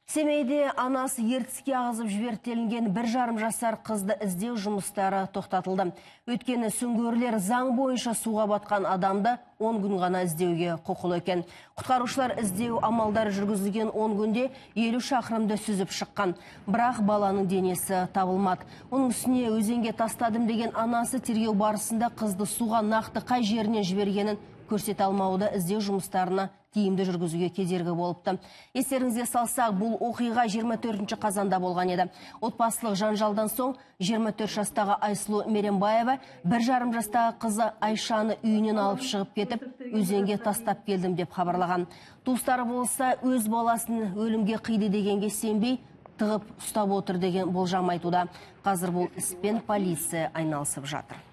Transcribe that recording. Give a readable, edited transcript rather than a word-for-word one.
Семейде анасы ертіске ағызып жібертелінген 1,5 жасар қызды іздеу жұмыстары тоқтатылды. Өткені сүңгуірлер заң бойынша суға батқан адамды 10 күн ғана іздеуге құқылы екен. Құтқарушылар іздеу амалдары жүргізілген 10 күнде 50 шақырымды сүзіп шыққан. Бірақ баланың денесі табылмады. Оның үстіне өзенге тастадым деген анасы тергеу барысында қызды суға нақты қай жерінен жібергенін көрсете алмауды іздеу жұмыстарына тиімді жүргізуге кедергі болыпты. Естеріңізге салсақ, бұл оқиға 24 қазанда болған еді. Отбасылық жанжалдан соң 24 жастағы Айсұлу Меренбаева 1,5 жастағы қызы Айшаны үйінен алып шығып кетіп, өзенге тастап келдім деп хабарлаған. Туыстары болса, өз баласын өлімге қиды дегенге сенбей, тығып ұстап отыр деген болжам айтуда. Қазір бұл іспен полиция айналысып жатыр.